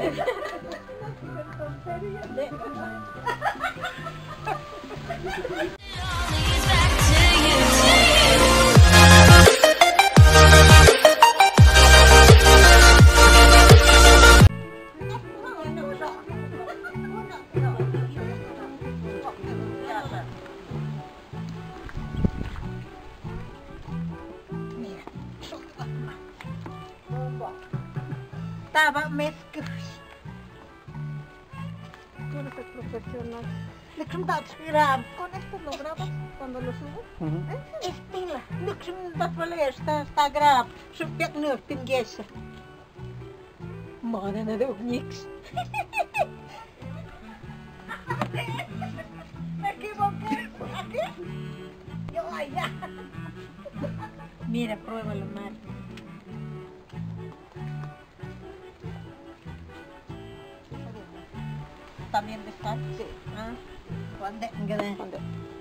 Estaba mezclas. Tú eres el profesional. ¿Con esto lo grabas cuando lo subes? Es pila. Está grab. Subject nu pinguesa. Mannen är det ook niks. Mira, pruébalo, Mar. También de estar. Sí. ¿Cuándo? ¿Cuándo?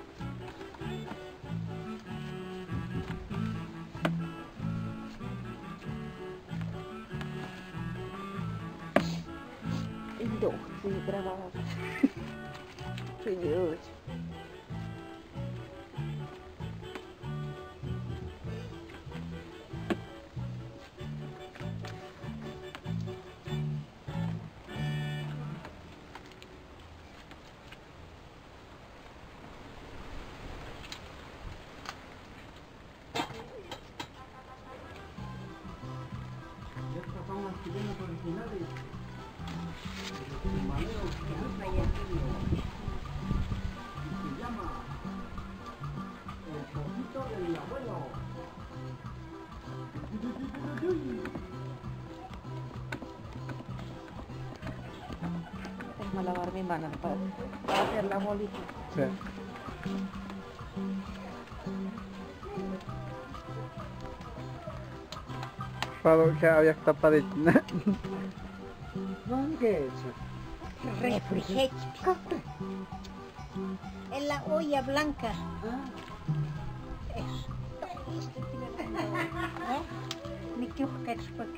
Indo, sí, grababa. Señor. Originales. Se llama El Poquito del Abuelo. Tengo que lavar mi mano para hacer la bolita. Sí. Raro que había tapadito. ¿Qué es eso? Refrigerio. En la olla blanca. Eso. Ni que que expect.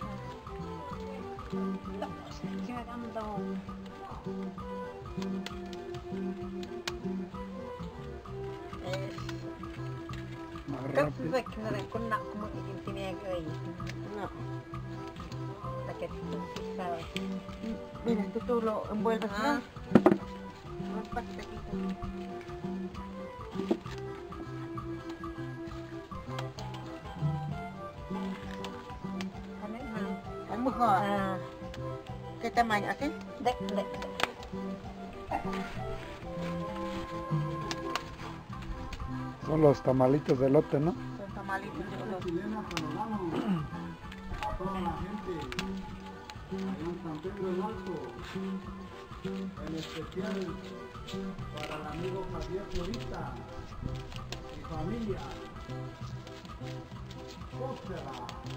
Mira, tú lo envuelves, ¿no? ¿Qué tamaño? ¿Así? Son los tamalitos de elote, ¿no? Son tamalitos de elote. Chilena Panorama. A toda la gente. Allá en San Pedro del Alto. En especial para el amigo Javier Florita y familia. Próspera.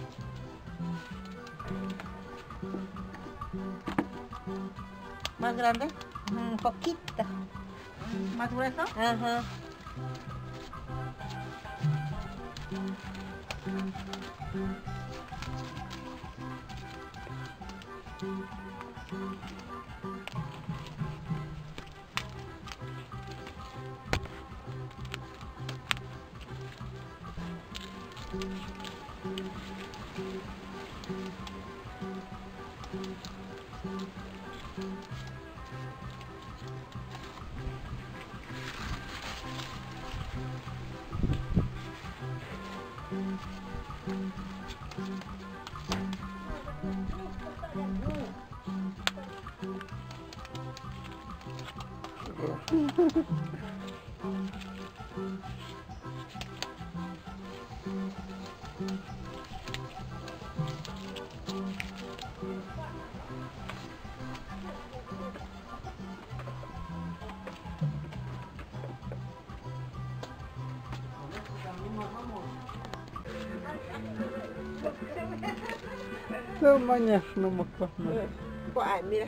¿Más grande? Un poquito. ¿Más grueso? Ajá. No mañana no me acuerdo. Ay, mira.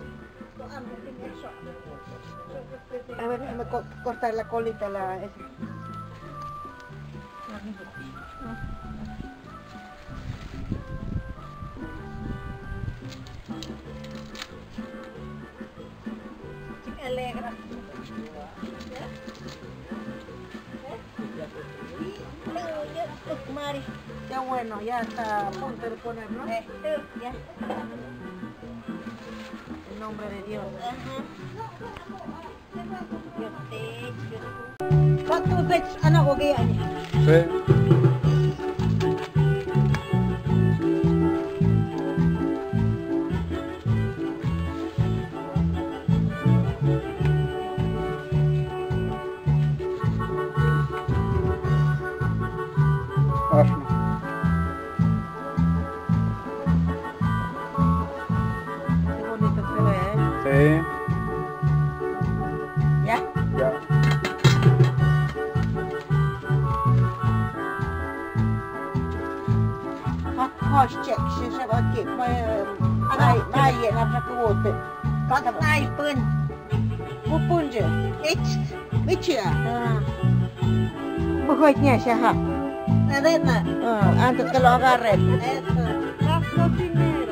A ver, déjame cortar la colita, esa. Mari, qué bueno, ya está a punto de poner, ¿no? Ya. En nombre de Dios. ¿Cuánto veces anak oke aja? Sí. Asma. Qué bonito se ve, ¿eh? Sí. ¿Ya? Ya. Hashtag se va a quitarไม่เย็นนะพระกูตึกก็ทำได้ปืนปืนเจอไม่เชื่อไม่ค่อยเนี่ยใช่ไหมนั่นน่ะอันตุกลอกอะไรรักก็ที่นี่ละ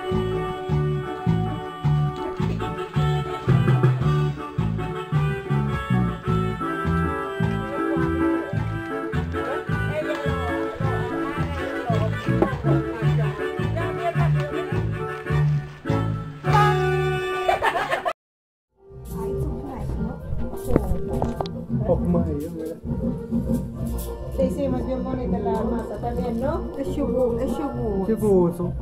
Sí, sí, más bien bonita la masa también, ¿no? Es yogur, es yogur. Chibuso.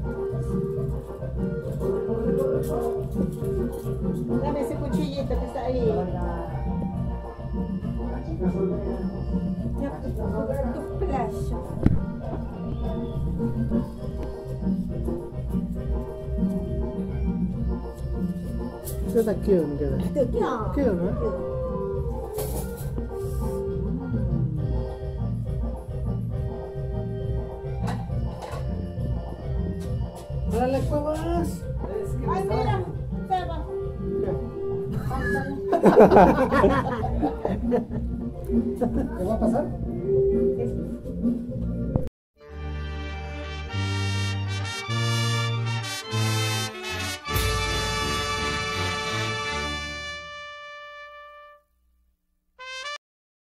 Dame ese cuchillito que está ahí. Tu flash. Queda kul med det. Ja. Kul med. Dale más. Ay, mira, Seba. ¿Qué va a pasar?